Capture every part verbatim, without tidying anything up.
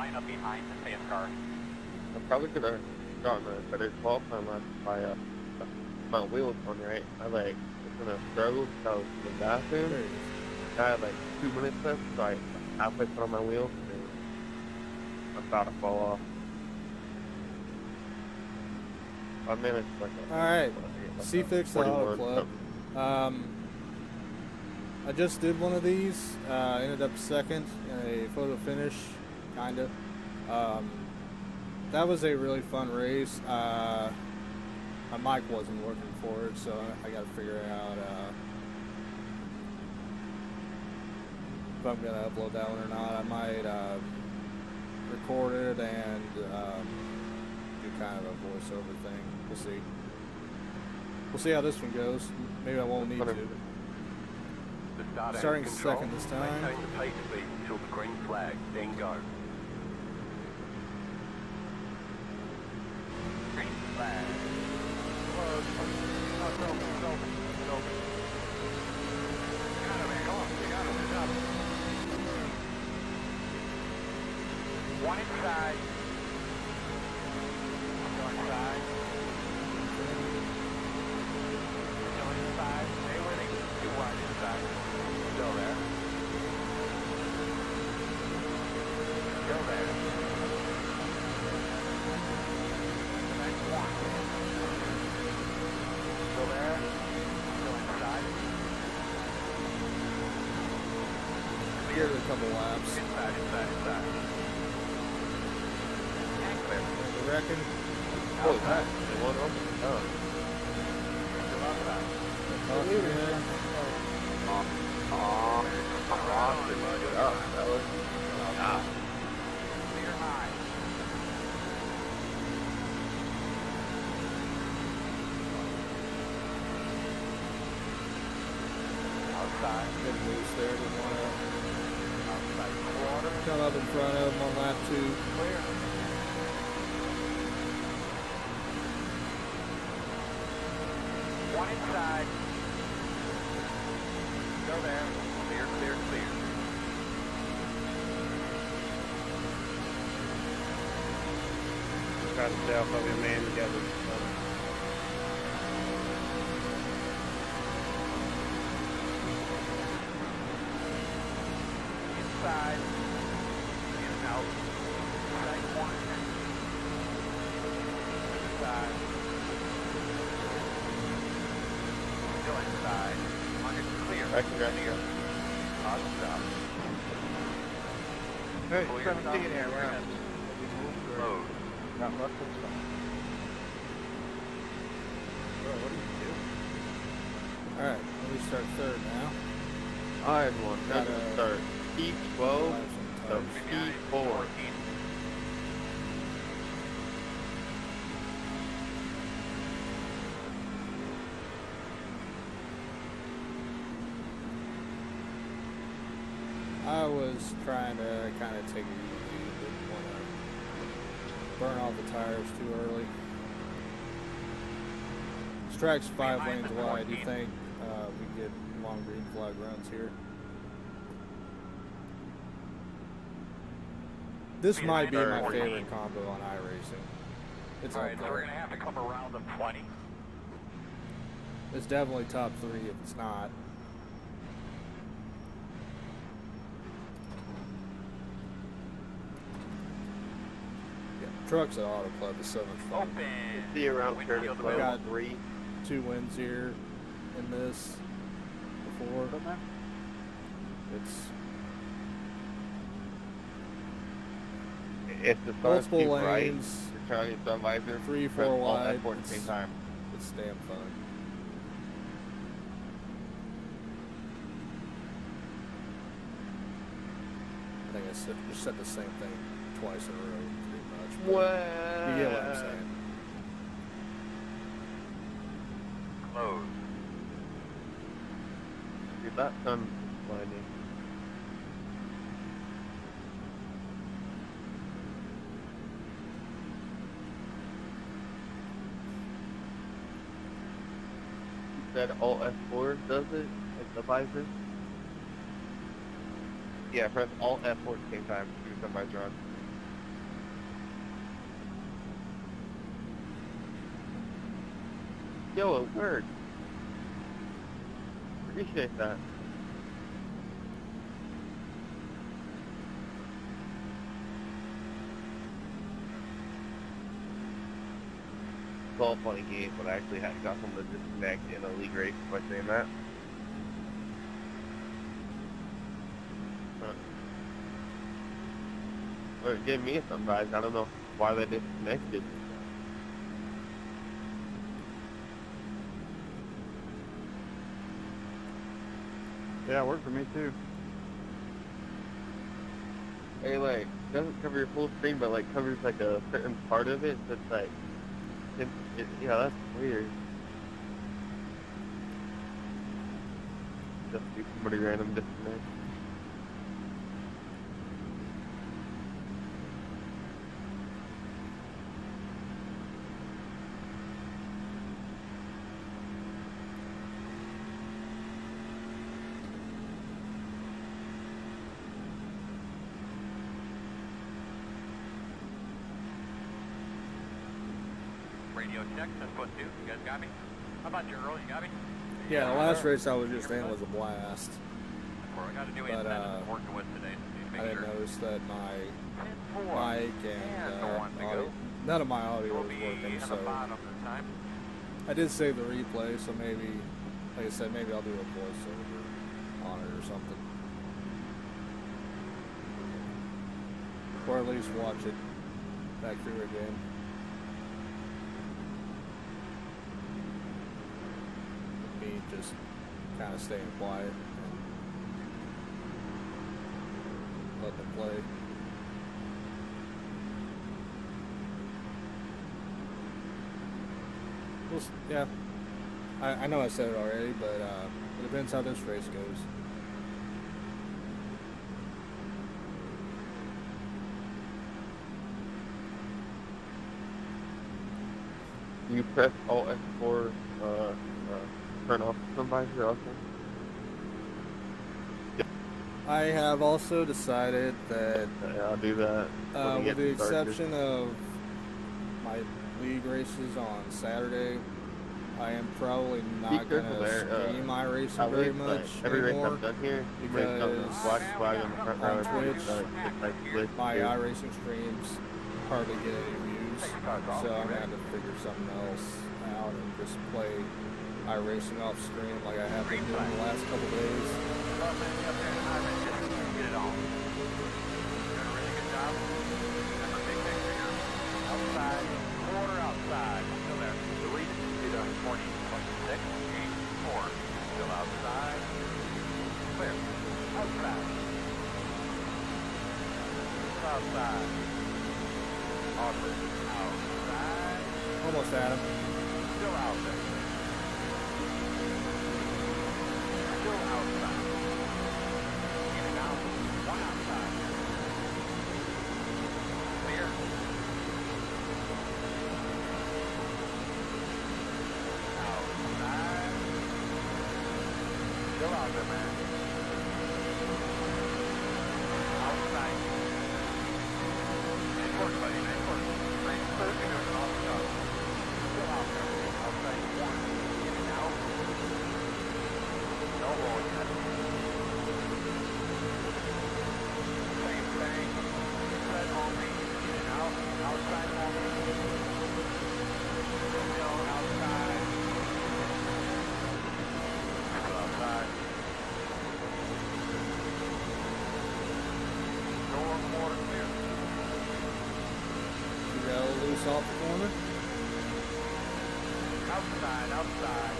line up behind the safe car. I probably could have gotten a better qualifying lap by uh, my wheels on right. I like was gonna struggle because I was in the bathroom. I had like two minutes left, so I halfway put on my wheels and I'm about to fall off. I managed like a, all right, like C-Fix the Auto Club. Um, I just did one of these. Uh, ended up second in a photo finish, kinda. Um, that was a really fun race. Uh, my mic wasn't working for it, so I got to figure out uh, if I'm gonna upload that one or not. I might uh, record it and um, do kind of a voiceover thing. We'll see. We'll see how this one goes. Maybe I won't need to. Starting second this time. Maintain the pace speed until the green flag, then go. Green flag. Close. Oh, it's open, it's open, it's open. You got it, man, come on, you got it, it's up. One inside. Go inside. Go inside. Stay with him. Too wide inside. Still there. Still there. The next one. Still there. Still inside. Here's a couple laps. Inside, inside, inside. And clear. I reckon. oh, that it went up. Oh. Still outside. Toss it in. Oh, oh, oh, good up, fellas. Ah. Clear high. Outside. Good loose there. Didn't want Outside quarter. to come up in front of him on lap two. Clear. One inside. Go there. Clear, clear, clear. Try to stay off of your man together. Inside. In and out. Inside one. Inside. Still inside. On it clear. I can grab you. Hot stop. Hey, Clear trying to stop. see it here, around. Load. Not much of stuff. Bro, what do you do? All right, let me start third now. I had one. Got Gotta- to start P twelve to P four. I was trying to kind of take it easy. Didn't want to burn all the tires too early. This track's five lanes wide. Do you think uh, we get long green flag runs here? This might be my favorite combo on iRacing. It's Alright, up so we're there. going to have to come around them twenty. It's definitely top three if it's not. Yeah, trucks at Auto Club is so much fun. Open. See you around Windshield Curtis available. level three. Two wins here in this before. It's If the sun's multiple too bright, lanes, you're trying to get sun visor. three, press four all wide. F four at the same It's, time. it's damn fun. I think I said, just said the same thing twice in a row, pretty much. but What? You get what I'm saying. Close. Dude, that sun's blinding. That Alt F four does it, like the visor. Yeah, press Alt F four at the same time to do the visor on. Yo, it worked. Appreciate that. It's all funny games, but I actually had got someone to disconnect in a league race by saying that. Huh. Well, it gave me a surprise. I don't know why they disconnected. Yeah, it worked for me too. It like doesn't cover your full screen, but like covers like a certain part of it. So it's like, it, it, yeah, that's weird. Just do somebody random disconnect. Radio check, ten foot two. You guys got me? How about you, Earl? You got me? Yeah, the last race I was just in was a blast. Well, I got a new But, antenna uh, I'm working with today. So need to I make didn't sure. notice that my ten four. mic and And uh, one to go. audio, none of my audio We'll was be working, in the so bottom this time. I did save the replay, so maybe, like I said, maybe I'll do a voiceover on it or something. Or at least watch it back through again. Me just kind of staying quiet and letting it play. We'll, s- yeah, I, I know I said it already, but uh, it depends how this race goes. You press Alt F four, uh, uh, turn off the visor also. I have also decided that, Yeah, I'll do that. uh, when we with the get started. exception of my league races on Saturday, I am probably not Be going careful to there, uh, stream iRacing At very least, much like, every race anymore. I've done here, you might come to because black flag on the front row. on and Twitch, it's, uh, it's like glitch My too. iRacing streams hardly get any views, so I'm gonna have to figure something else out and just play iRacing off stream like I have been doing the last couple days. Get it on. Doing a really good job. Remember, big picture here. Outside, quarter outside. Still there. The lead is on forty point six. Eight, four. Still outside. Clear. Outside. Still outside. Awkward. Outside. Almost at him. Still out there. Still outside. In and out. One outside. Clear. Outside. Still out there, man. Outside. Nice work, buddy. Nice work. Nice work. You're doing an awesome job. Still out there. Outside one. In and out. No roll yet. Same thing. Red only. In and out. Outside only. Still outside. Still outside. Door quarter clear. You got a little loose off the corner. Outside, outside.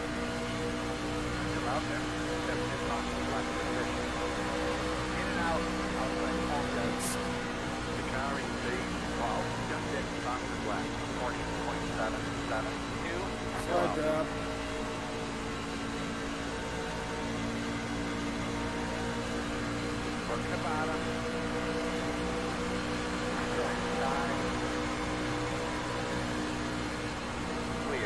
Still out there. seventeen on the left position. In and out. Outside home guns. The carry speed. twelve. Just hit box is left. forty point seven seven two. Slide drop. Working the bottom. Side. Clear.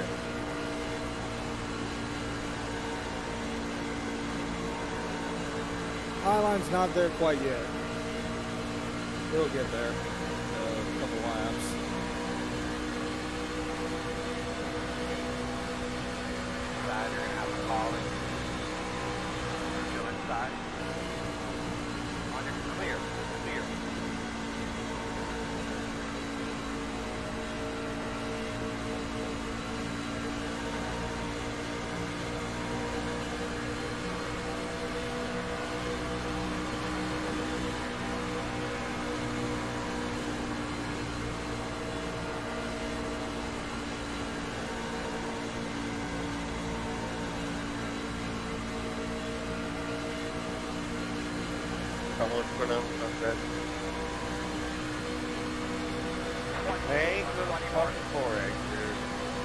Highline's not there quite yet. It'll get there. Uh, a couple laps. Calling. Still inside. On your clear. Clear. Someone's going to upset. Hey, good fucking forex, dude.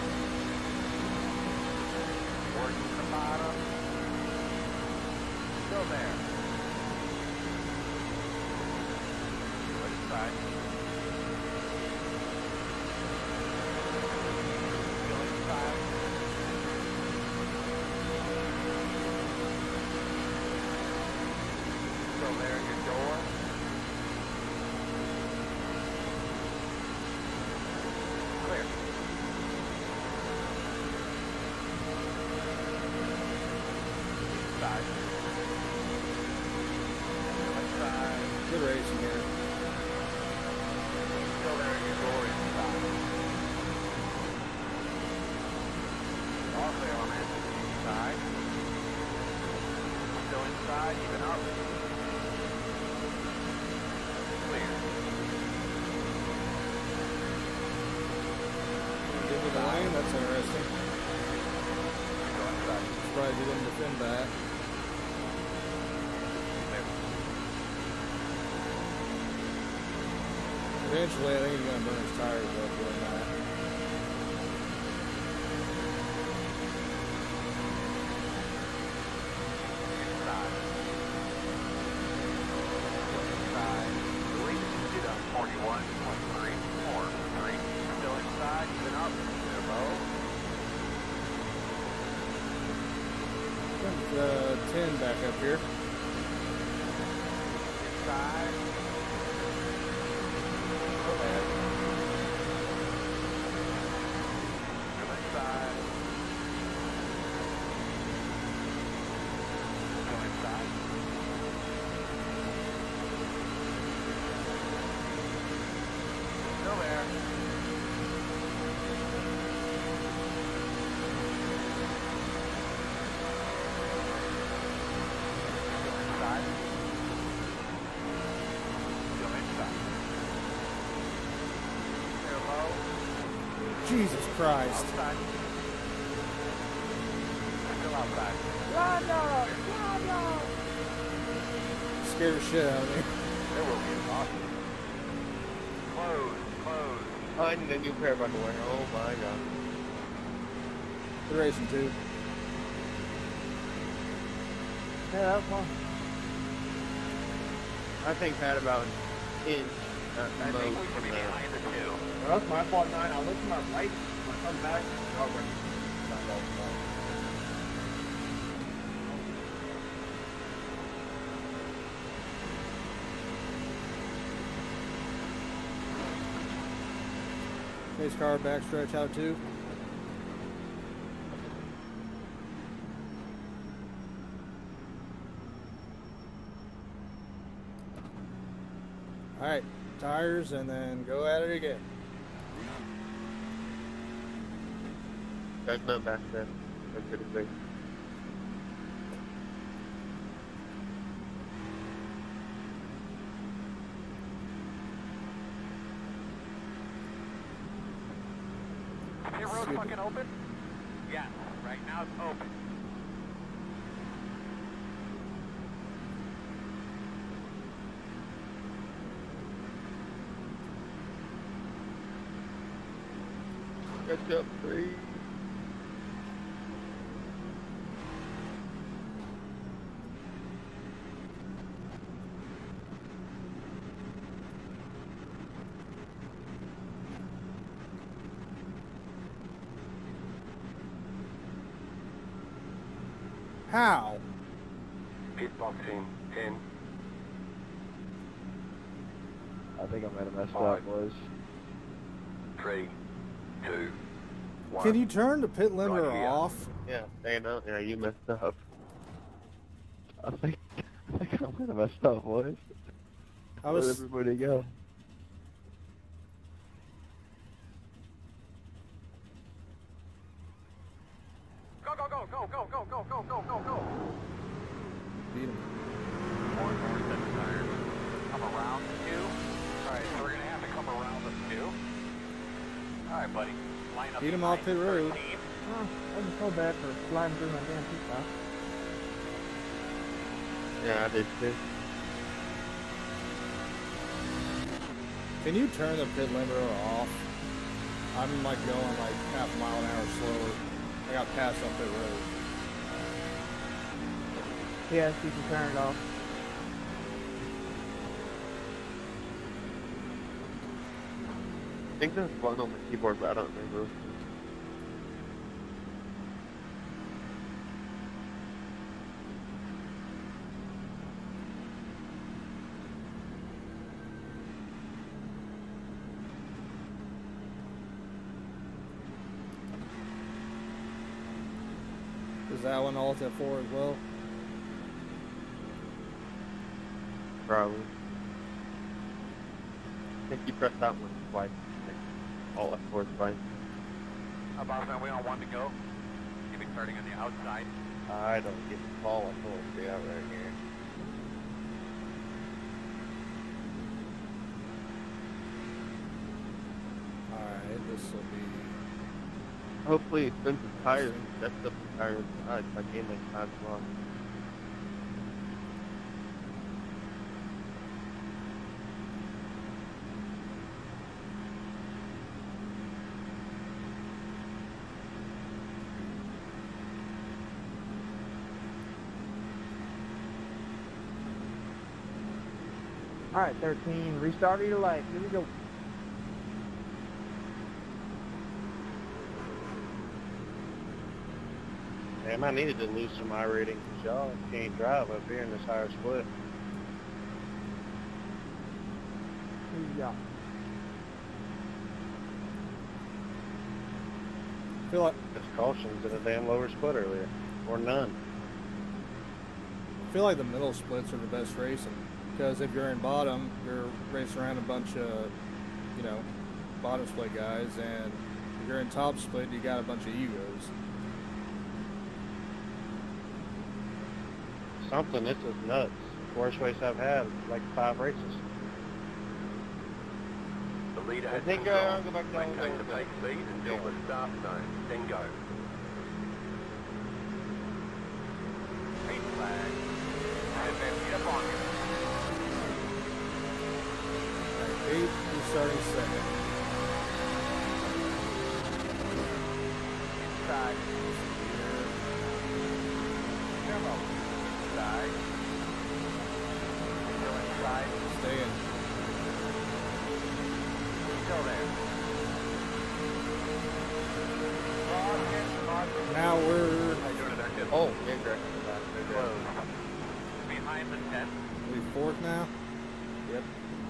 Working the bottom. Still there. Good inside. Still inside. Still there at your door. Clear. Inside. Still inside. Good racing here. Still there at your door inside. All clear on that. Inside. Still inside, even up. Clear. Give me the lane, that's interesting. Go inside. Surprised you didn't defend that. Clear. Eventually, I think he's going to burn his tires up doing that. Inside. Inside. Three. Get up. forty-one. twenty-three. four. three. Still inside. Even up. Clear low. Uh, ten back up here. Inside. Go ahead. Still inside. Still inside. Still there. Still inside. Still inside. Clear low. Jesus Christ. Outside. Still outside. Scared the shit out of me. There will be an awesome. Close, close. Oh, I need a new pair of underwear. Oh my god. Good racing too. Yeah, that was fun. I think had about an inch at I the think most we could from be there. behind the two. Well, that's my fault, nine. I look to my right. When I come back, oh, right. Not that fault. Pace car backstretch out too. Alright, tires and then go at it again. There's no back there. That's pretty big. Your road Super. fucking open? Yeah, right now it's open. Catch up, please. How? Pit box in ten. I think I might have messed Five. up, boys. Three, two, one. Can you turn the pit limiter Right here. off? Yeah, staying out there, you messed up. I think, I think I might have messed up, boys. I Let was. everybody go. Go, go, go, go, go, go, go, go, go, go, go. Beat him. More, more set the tires. Come around the two. All right, so we're gonna have to come around the two. All right, buddy. Line up. Beat him off pit road. Oh, wasn't so bad for sliding through my damn pit stop. Yeah, I did too. Can you turn the pit limiter off? I'm like going like half a mile an hour slower. I got passed on pit road. Yes, you can turn it off. I think there's one on my keyboard, but I don't remember. Is that one alt F four as well? Probably. I think you press that one twice. All F four is fine. Uh, Bossman, we on one to go. You'll be starting on the outside. I don't get the call. I told you out right here. Alright, this will be. Hopefully, since the tires, that's up the tires. I I gained like time long. Alright, thirteen. Restart your life. Here we go. Damn, I needed to lose some iRating because y'all can't drive up here in this higher split. Here we go. I feel like It's cautions in a damn lower split earlier. Or none. I feel like the middle splits are the best racing. Because if you're in bottom, you're racing around a bunch of, you know, bottom split guys, and if you're in top split, you got a bunch of egos. Something, this is nuts. Worst race I've had, like five races. The leader I has think control. uh, I'll go back down and Maintain go the with pace lead until Yeah. the start zone. Then go. Green flag. And then get up on you. Right, eight, you're starting second. Inside. Come on. Inside. Still inside. Stay in. Still there. Now we're How you doing in there, kid? Oh, incorrect. Close. Behind the tent. we fourth now. Yep.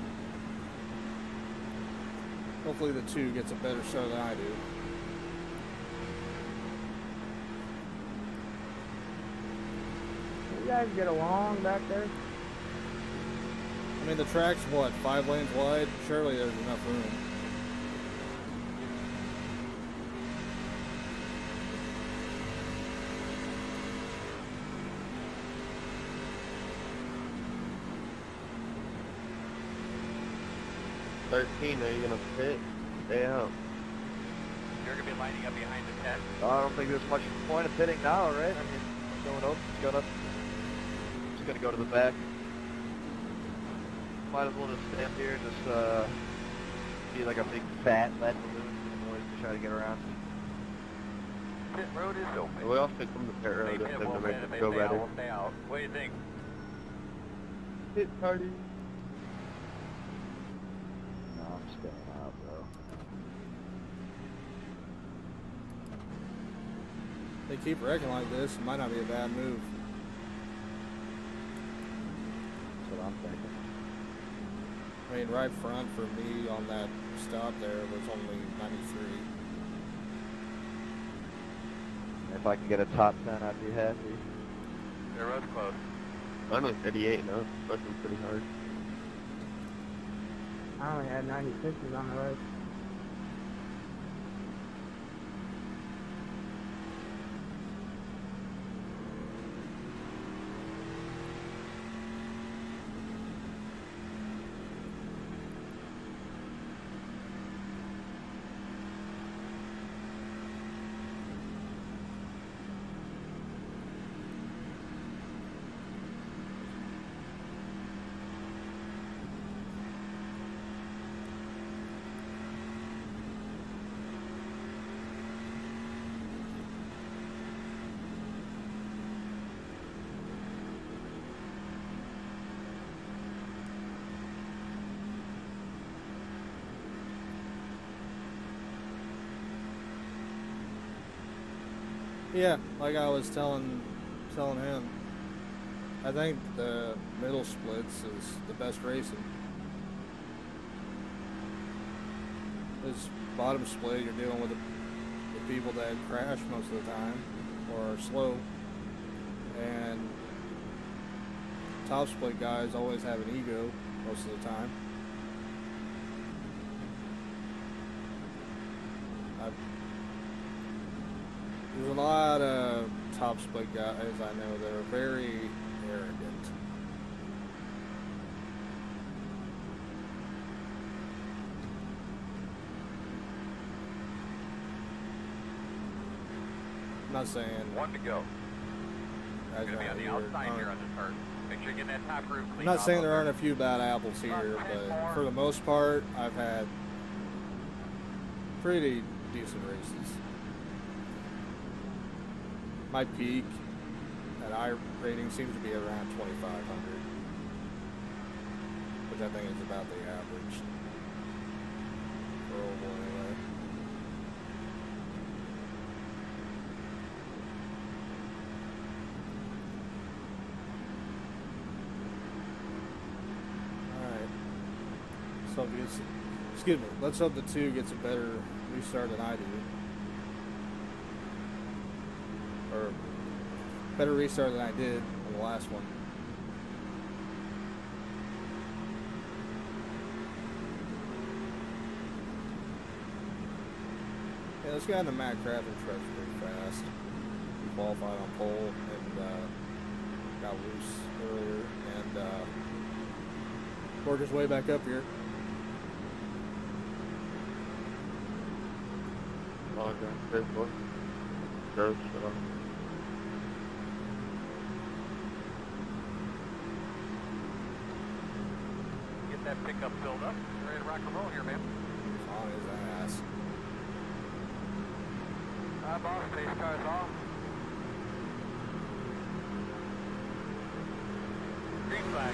Hopefully the two gets a better start than I do. You guys get along back there? I mean, the track's what, five lanes wide? Surely there's enough room. thirteen, are you going to pit? Stay out. You're going to be lining up behind the tent. I don't think there's much point of pitting now, right? I mean, going up, it's gonna, it's gonna go to the back. Might as well just stand here and just, uh, be like a big fat lead balloon for the boys to try to get around. Pit road is open. We also come to pit road They if pit them to won't make pit, it they go stay out, better. we'll stay out. What do you think? Pit party. No, I'm staying out, bro. They keep wrecking like this, it might not be a bad move. That's what I'm thinking. I mean, right front for me on that stop there was only ninety-three. If I can get a top ten, I'd be happy. The road's close. Mine was eighty-eight now, pushing pretty hard. I only had ninety-sixes on the road. Yeah, like I was telling telling him, I think the middle splits is the best racing. This bottom split, you're dealing with the, the people that crash most of the time or are slow, and top split guys always have an ego most of the time. I've, There's a lot of top split guys I know that are very arrogant. I'm not saying One to go. guys Going to be on the around outside here here on aren't- this turn. Make sure you're getting that top groove I'm clean not off saying up there there. aren't a few bad apples here, but for the most part, I've had pretty decent races. My peak at iRacing seems to be around twenty-five hundred, which I think is about the average for oval anyway. Alright. So if gets, excuse me, let's hope the two gets a better restart than I do. Or better restart than I did on the last one. Yeah, this guy in the Matt Craven truck's pretty fast. He qualified on pole and uh, got loose earlier and uh, worked his way back up here. Oh, God, Facebook. Gross, shut up. Get that pickup filled up. Ready to rock and roll here, man. On his ass. Hi, boss. Pace car's off. Green flag.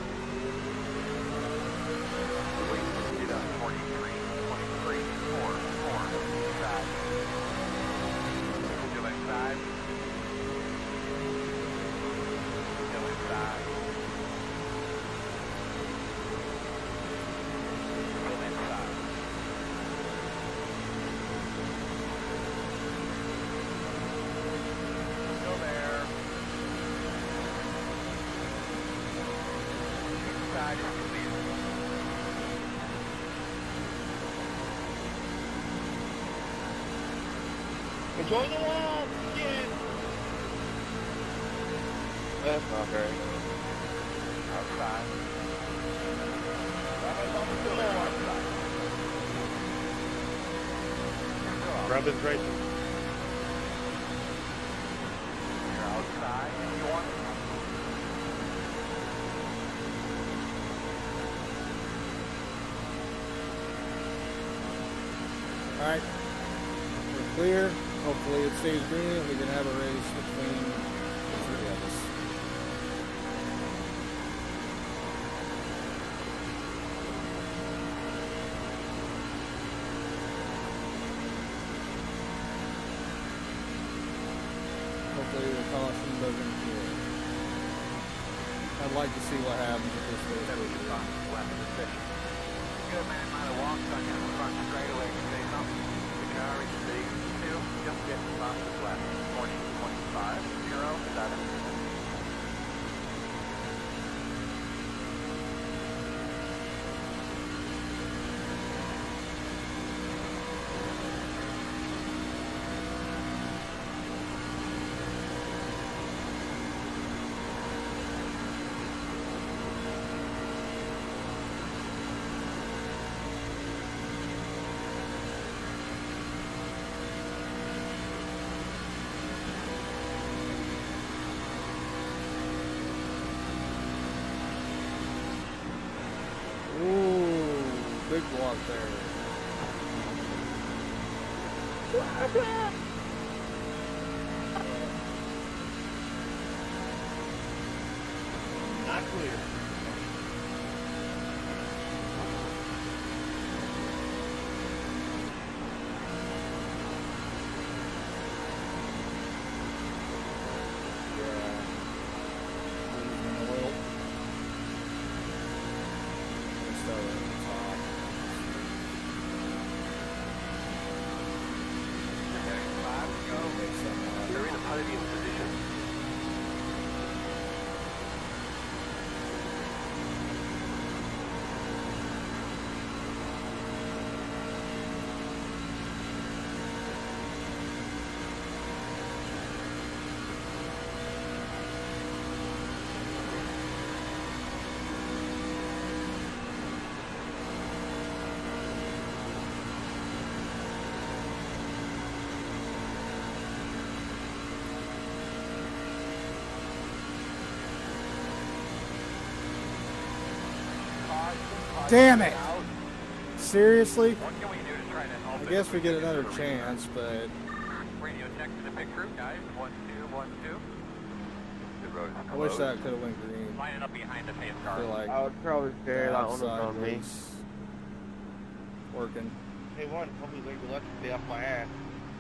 Wait, get up. forty-three, twenty-three, four, four, side. Still inside. Still inside. Still inside. Still there. Inside is clear. Enjoy the walk again! That's not very good. Outside. Robin's racing. You're outside. You want Alright. We're clear. Hopefully it stays green and we can have a race between the three of us. Hopefully the caution doesn't kill. I'd like to see what happens if this goes through. good man might have walked on your front straightaway and say something. We can already see two just getting across the left. twenty, twenty. big block there. Not clear. You're in a podium position. Damn it! Seriously? What can we do to try to help? I guess we get another chance, but Radio check to the pit crew, guys. One, two, one, two. The road is I wish closed. that could have went green. Lining up behind the pace I car. feel like I was probably the scared that one was outside on me. was working. Hey, one, tell me leave the left to stay off my ass.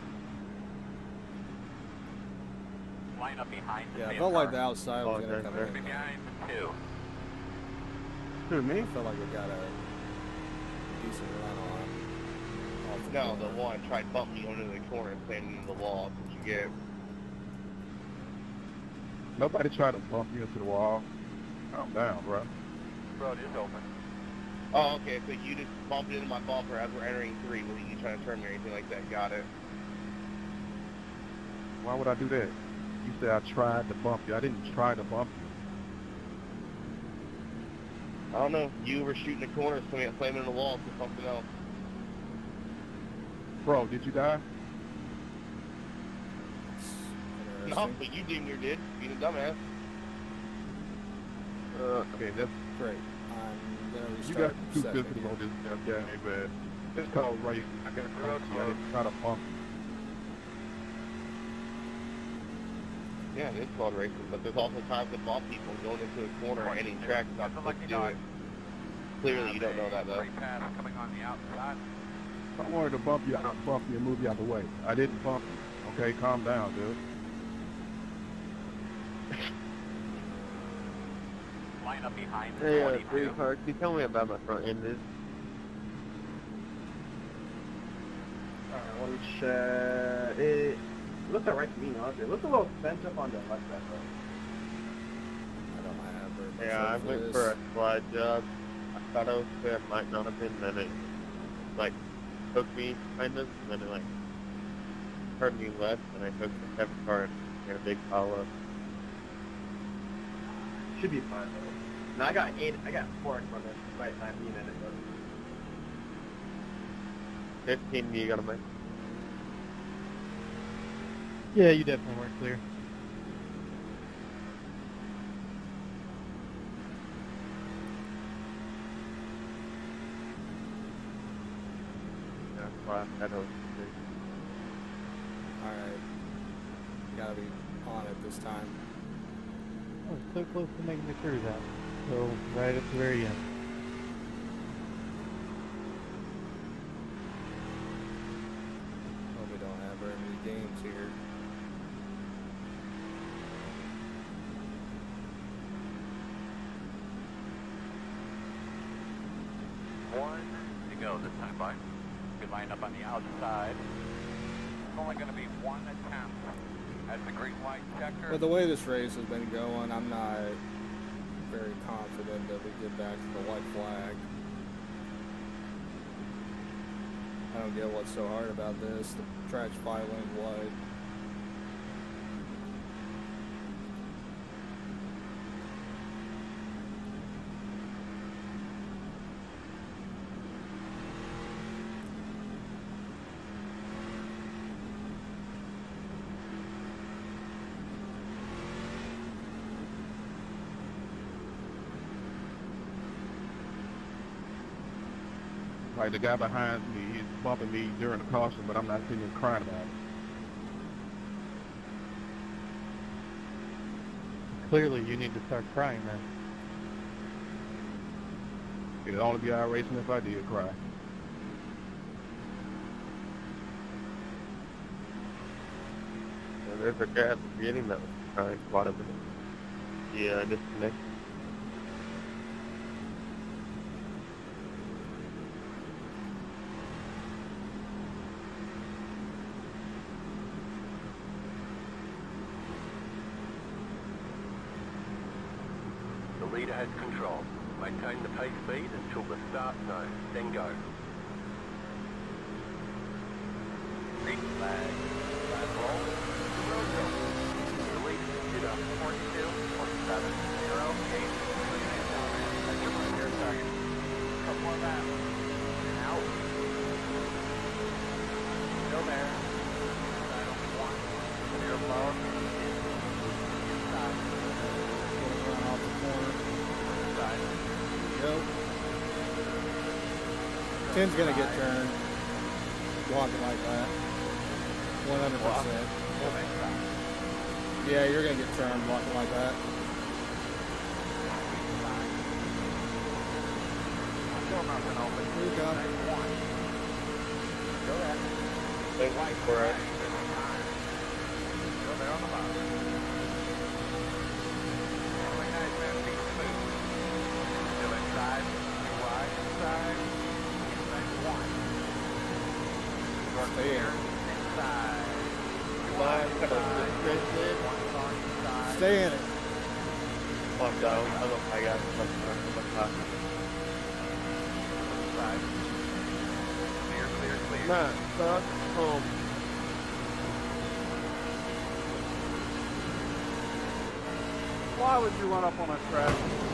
Line up behind the Yeah, I pace felt car. like the outside was Oh, gonna okay, come okay. in. Behind two. Who, me? I felt like it got a decent run on. off the No, the corner. one tried bumping me under the corner and slammed me into the wall. That's what you get. Nobody tried to bump you into the wall. Calm down, bro. Road is open. Oh, okay, so you just bumped into my bumper as we're entering three without you trying to turn me or anything like that. Got it. Why would I do that? You said I tried to bump you. I didn't try to bump you. I don't know. You were shooting the corner, slamming slamming into the wall for something else. Bro, did you die? It's No, interesting. but you damn near did. Being a dumbass. Uh, okay, that's Great. I'm gonna you restart got too second sensitive here. on this damn game, man. It's called racing. I got close to you. I didn't try to bump you. Yeah, it is called racing, but there's also times to bump people going into a corner or any track not That's a supposed lucky to do dog. it. Clearly you don't know that though. Great pass coming on the outside. If I wanted to bump you, I'd bump you and move you out the way. I didn't bump you. Okay, calm down, dude. Line up behind the Hey, uh, twenty-two. three car, can you tell me about my front end is? Alright, let me check. It looks alright to me, honestly. It looks a little bent up on the left side, though. I don't have very much Yeah, I hope went this. for a slide job. I thought I was there, it might not have been, then it like hooked me kind of, and then it like turned me left, and I hooked the heavy car and made a big pile up. Should be fine, though. No, I got eight. I got four in front of it. Right time, me and it. fifteen, you gotta make. Yeah, you definitely weren't clear. That's why I had to. Alright. Gotta be on it this time. Oh, it's so close to making the cruise out. So, right at the very end. Hope we don't have very many games here. One to go this time, bye. Good line up on the outside. It's only going to be one attempt at the green white checker. But the way this race has been going, I'm not very confident that we get back to the white flag. I don't get what's so hard about this. The track's five lanes wide. Like the guy behind me, he's bumping me during the caution, but I'm not sitting here crying about it. Clearly, you need to start crying then. It'd only be iRacing if I did cry. And there's a guy at the beginning that was crying quite a bit. Yeah, disconnected. The leader has control. Maintain the pace speed until the start zone, then go. Green flag. Flag roll. Road go. The leader did a forty-two, forty-seven, zero, eight. That's your one here, second. Couple more laps. And out. Still there. Side on one. Clear above. Inside. Run off the corner. Inside. Go. ten's gonna get turned. Walking like that. one hundred percent. Yeah, you're gonna get turned walking like that. Still nothing open. Here you go. One. Go ahead. Thank you for it. Go there on the bottom. twenty-nine minutes, feet smooth. Still inside. Too wide. Inside. Inside one. Short Stay clear. in. Inside. Line, cut a straight in. One car inside. Stay in it. Fuck down. I don't know if I got something. Inside. Clear, clear, clear. Nah, stop. Home. Why would you run up on a track?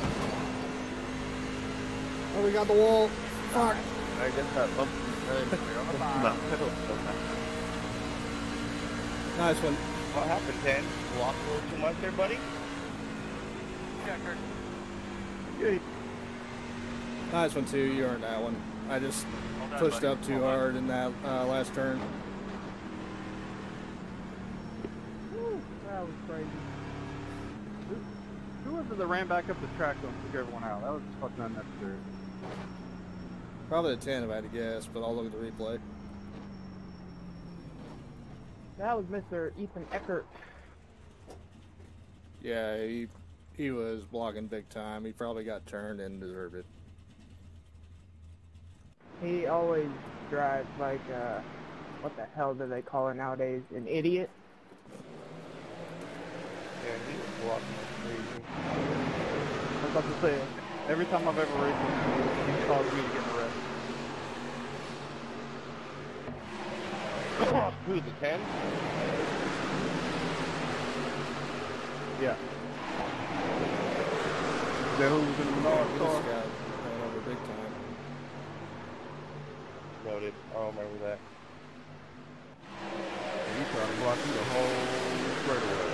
Oh, we got the wall. Fuck. I guess that bump is Clear on the no, bottom. I don't feel that. Nice one. What happened, Ten? Walked a little too much there, buddy? Checker. Nice one, too. You earned that one. I just Hold on, pushed buddy. up too Hold on. hard in that uh, last turn. Woo, that was crazy. Who, who was it that ran back up the track and took everyone out? That was fucking unnecessary. Probably a ten if I had to guess, but I'll look at the replay. That was Mister Ethan Eckert. Yeah, he he was blocking big time. He probably got turned and deserved it. He always drives like, uh, what the hell do they call it nowadays? An idiot? Yeah, he was walking like crazy. I was about to say, every time I've ever raced with him, he caused me to get arrested. Who's the ten? Yeah. Is that who was in the He Menard just car? got ran over big time. Noted. I don't remember that. He tried to block you the whole straightaway.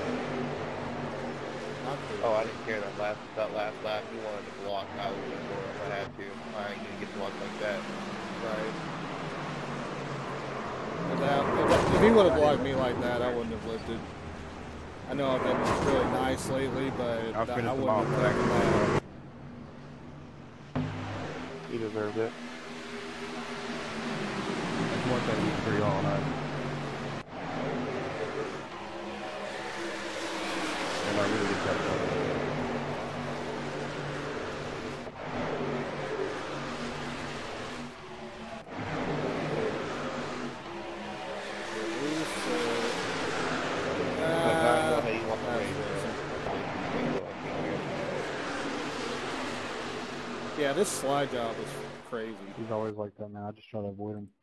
Not good. Oh, I didn't care that last that last lap. He wanted to block. I was going for it if I had to. I ain't gonna get blocked like that. Right. If, that, if, that, if he would have blocked me like that, I wouldn't have lived it. I know I've been really nice lately, but I'll I, finish I him wouldn't off have taken that. He deserved it. That's one thing he's pretty all night. And I really just got to Uh, Hey, you want to that's race? yeah, this slide job is crazy. He's always like that, man. I just try to avoid him.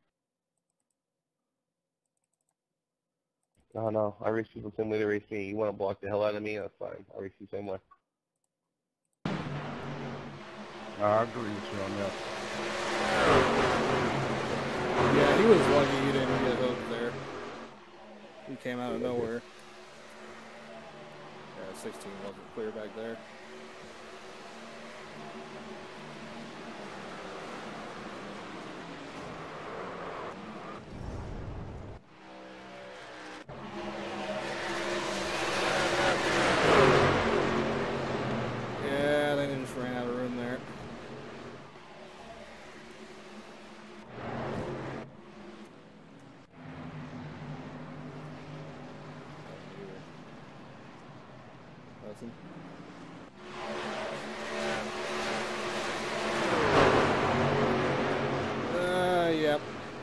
No, no. I race people the same way they race me. You want to block the hell out of me? That's fine. I race you the same way. I agree with you on that. Yeah, he was lucky he didn't get hooked there. He came out of nowhere. Yeah, sixteen wasn't clear back there.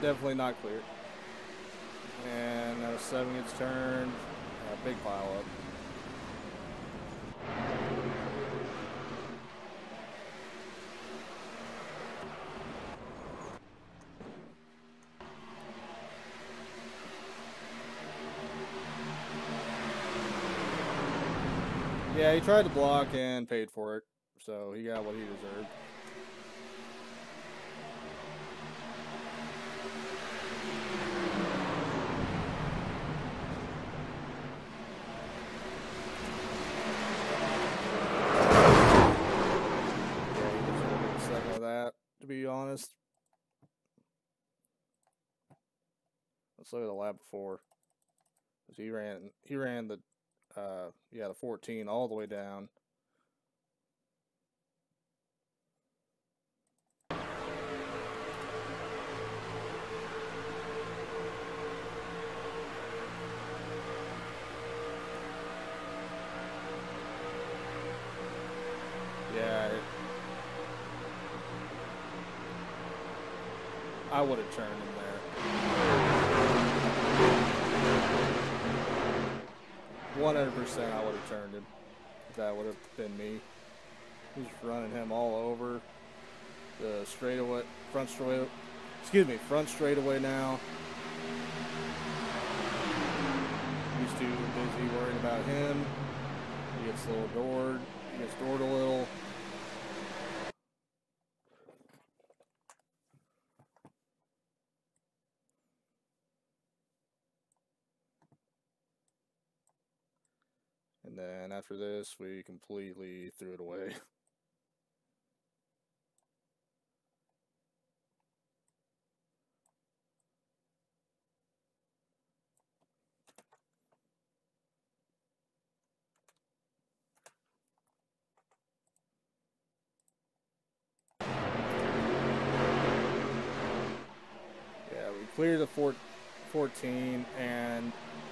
definitely not clear. And now seven gets turned. Uh, big pile up. Yeah, he tried to block and paid for it, so he got what he deserved. Yeah, he deserved a second of that, to be honest. Let's look at the lap before. He ran, he ran the, uh, yeah, the fourteen all the way down. Yeah, it, I would have turned him there. one hundred percent I would have turned him. That would have been me. He's running him all over the straightaway, front straightaway, excuse me, front straightaway now. He's too busy worrying about him. He gets a little doored. He gets doored a little. And then after this, we completely threw it away. Yeah, we cleared the fourteen, and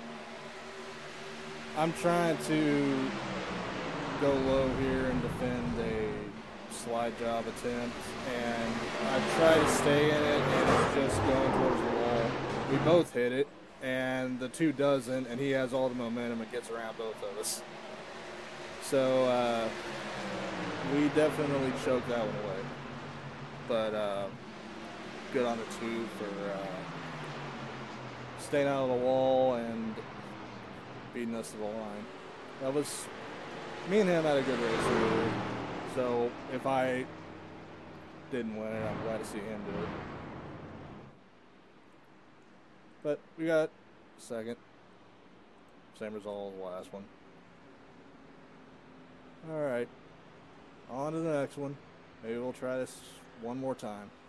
I'm trying to go low here and defend a slide job attempt, and I try to stay in it, and it's just going towards the wall. We both hit it, and the two doesn't, and he has all the momentum and gets around both of us. So uh, we definitely choked that one away. But uh, good on the two for uh, staying out of the wall and beating us to the line. That was, me and him had a good race here. So if I didn't win it, I'm glad to see him do it. But we got second. Same result as the last one. Alright. On to the next one. Maybe we'll try this one more time.